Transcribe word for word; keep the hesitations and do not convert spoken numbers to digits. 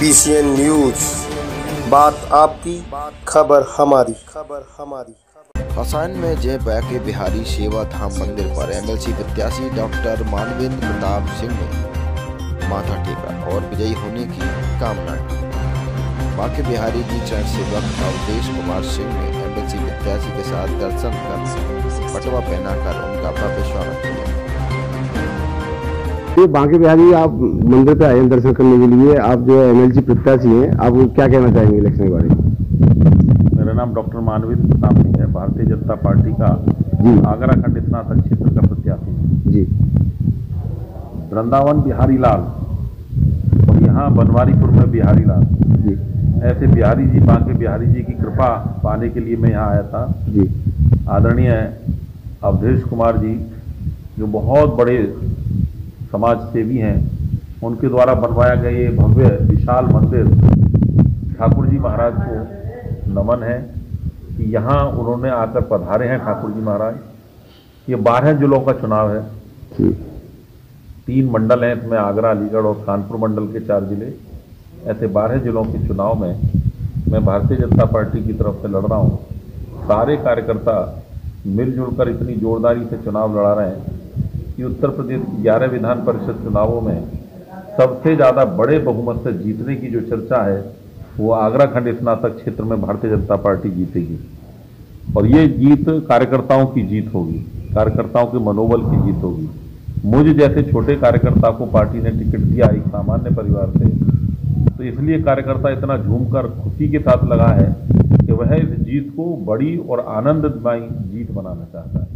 B C N news, बात आपकी, खबर हमारी। खबर हमारी हसन में जय बाके बिहारी सेवा धाम मंदिर पर एम एल सी प्रत्याशी डॉक्टर मानवेंद्र प्रताप सिंह ने माथा टेका और विजयी होने की कामना की। बाके बिहारी जी चरण सेवक अवधेश कुमार सिंह ने एम एल सी प्रत्याशी के साथ दर्शन कर पटवा पहनाकर उनका भव्य स्वागत किया। ये बाके बिहारी आप मंदिर पे आए हैं दर्शन करने के लिए, आप जो एम एल सी प्रत्याशी हैं, आप क्या कहना चाहेंगे इलेक्शन के बारे में? मेरा नाम डॉक्टर मानवेंद्र प्रताप सिंह है, भारतीय जनता पार्टी का आगरा खंड स्नातक क्षेत्र का प्रत्याशी जी। वृंदावन बिहारी लाल और यहाँ बनवारीपुर में बिहारी लाल जी, ऐसे बिहारी जी बाके बिहारी जी की कृपा पाने के लिए मैं यहाँ आया था जी। आदरणीय अवधेश कुमार जी जो बहुत बड़े समाज सेवी हैं, उनके द्वारा बनवाया गया ये भव्य विशाल मंदिर ठाकुर जी महाराज को नमन है कि यहाँ उन्होंने आकर पधारे हैं। ठाकुर जी महाराज, ये बारह जिलों का चुनाव है, तीन मंडल हैं इसमें, आगरा, अलीगढ़ और कानपुर मंडल के चार जिले। ऐसे बारह जिलों के चुनाव में मैं भारतीय जनता पार्टी की तरफ से लड़ रहा हूँ। सारे कार्यकर्ता मिलजुल कर इतनी जोरदारी से चुनाव लड़ा रहे हैं कि उत्तर प्रदेश की ग्यारह विधान परिषद चुनावों में सबसे ज़्यादा बड़े बहुमत से जीतने की जो चर्चा है वो आगरा खंड स्नातक क्षेत्र में भारतीय जनता पार्टी जीतेगी। और ये जीत कार्यकर्ताओं की जीत होगी, कार्यकर्ताओं के मनोबल की जीत होगी। मुझ जैसे छोटे कार्यकर्ता को पार्टी ने टिकट दिया एक सामान्य परिवार से, तो इसलिए कार्यकर्ता इतना झूमकर खुशी के साथ लगा है कि वह इस जीत को बड़ी और आनंदमयी जीत बनाना चाहता है।